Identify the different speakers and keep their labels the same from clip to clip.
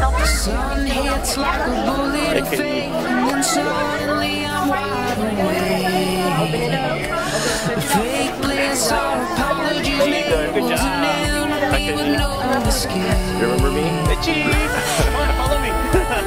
Speaker 1: Sun hits like a bullet of fate, and then suddenly I'm wide awake. Fake bliss or apologies made was an enemy with no escape.
Speaker 2: You remember me? Itchy! Come on, follow me!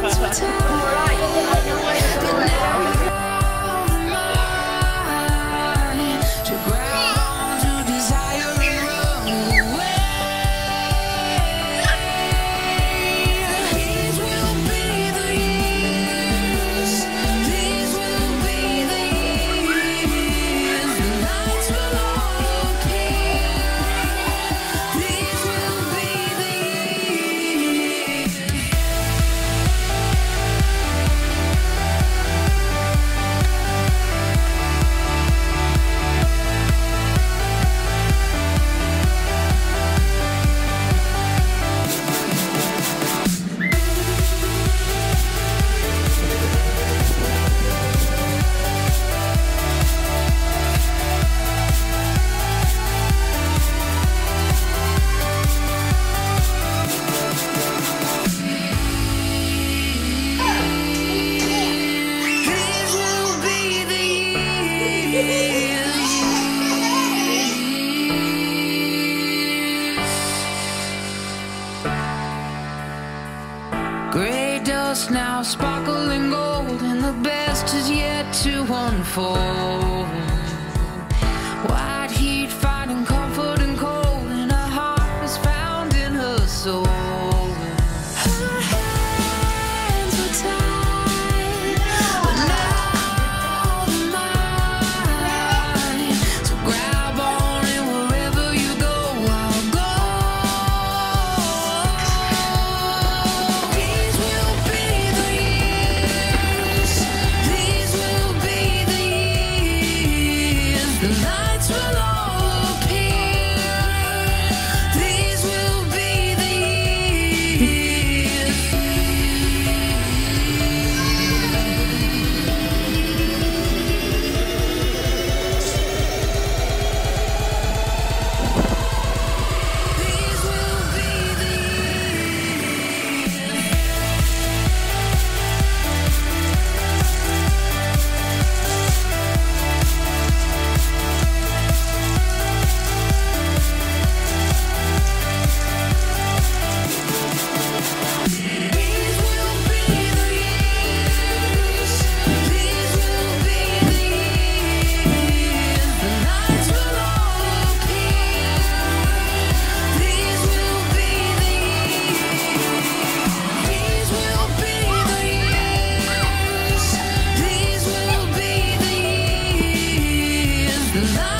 Speaker 2: Gray dust now sparkling gold, and the best is yet to unfold. White heat finding comfort and cold, and her heart was found in her soul. Her hands were tied, but now they're mine. So grab on, and wherever you go, I'll go. The lights will all appear. These will be the years. These will be the the light.